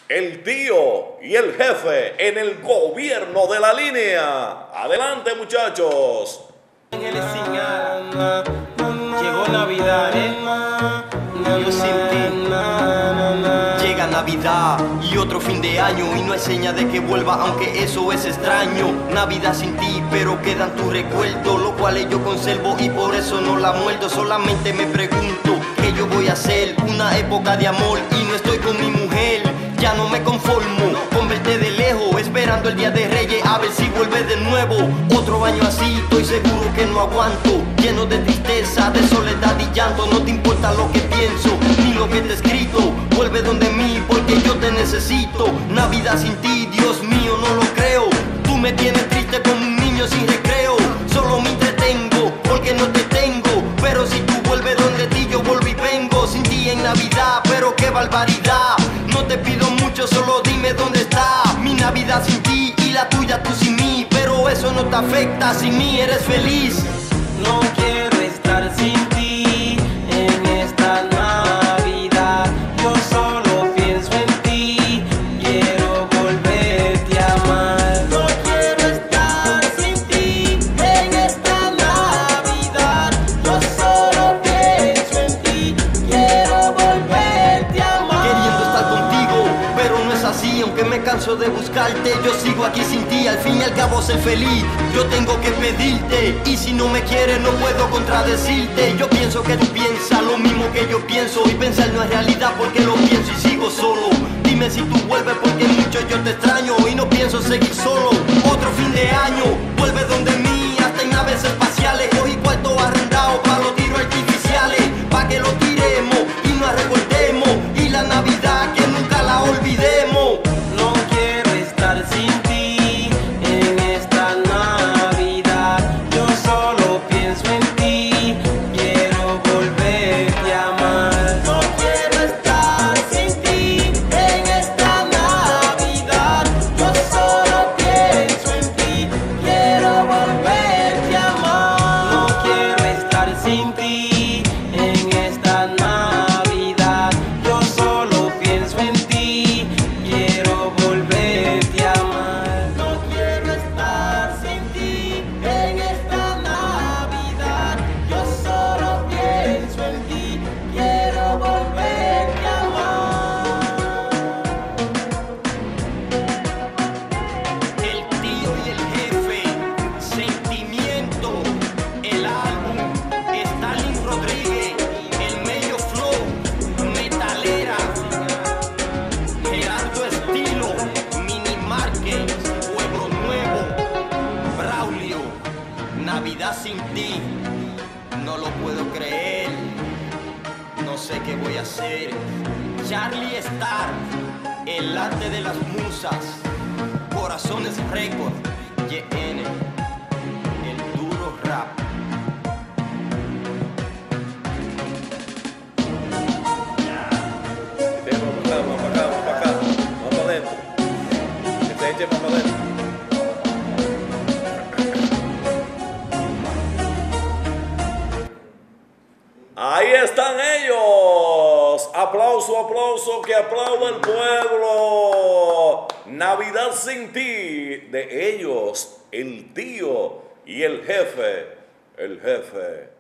el tío y el jefe en el gobierno de la línea. Adelante, muchachos. Ángeles sin ala. Llegó Navidad, yo sin ti. Llega Navidad y otro fin de año, y no es seña de que vuelva, aunque eso es extraño. Navidad sin ti, pero quedan tus recuerdos, lo cual yo conservo y por eso no la muerdo. Solamente me pregunto qué yo voy a hacer. Una época de amor y no estoy con mi mujer. Ya no me conformo con verte de lejos, esperando el día de Reyes a ver si vuelve de nuevo. Otro año así, estoy seguro que no aguanto, lleno de tristeza, de soledad y llanto. No te importa lo que pienso, ni lo que te he escrito. Vuelve donde mí, porque yo te necesito. Navidad sin ti, Dios mío, no lo creo. Tú me tienes triste como un niño sin recreo. Solo me entretengo, porque no te tengo. Pero si tú vuelves donde ti, yo vuelvo y vengo. Sin ti en Navidad, pero qué barbaridad. No te pido mucho, solo dime dónde está. Mi Navidad sin ti y la tuya tú sin mí. Pero eso no te afecta, sin mí eres feliz. No quiero estar sin ti en esta Navidad. Yo solo pienso en ti, quiero volverte a amar. No quiero estar sin ti en esta Navidad. Yo solo pienso en ti, quiero volverte a amar. Queriendo estar contigo, pero no es así. Aunque me canso de buscarte, yo sigo aquí sin ti. Al fin y al cabo ser feliz, yo tengo que pedirte. Y si no me quieres no puedo contradecirte. Yo pienso que tú piensas lo mismo que yo pienso, y pensar no es realidad porque lo pienso y sigo solo. Dime si tú vuelves porque mucho yo te extraño y no pienso seguir solo. Otro fin de año, vuelve donde mí, hasta en naves espaciales. Cogí cuarto arrendado para los tiros artificiales, pa' que lo tiremos y nos recordemos, y la Navidad que nunca la olvidemos. No quiero estar sin ti en esta Navidad. Yo solo pienso en ti, quiero volverte a amar. No quiero estar sin ti en esta Navidad. Yo solo pienso en ti, quiero volverte a amar. No quiero estar sin ti en esta Navidad. Yo solo pienso en ti, quiero volverte a amar. No quiero estar sin ti en esta Navidad. Yo solo pienso en ti, quiero volverte a amar. El tío y el jefe, Sentimiento, el álbum, Stalin Rodríguez, el medio flow, Metalera, Gerardo Estilo, Mini Market, Pueblo Nuevo, Braulio. Navidad sin ti, no lo puedo creer, no sé qué voy a hacer. Charlie Star, el arte de las musas, Corazones Record, YN, el duro rap. Vamos para acá, vamos para acá, vamos para acá. Vamos para adentro. Que se eche más para adentro. Ahí están ellos. Aplauso, aplauso, que aplauda el pueblo. Navidad sin ti, de ellos, el tío y el jefe. El jefe.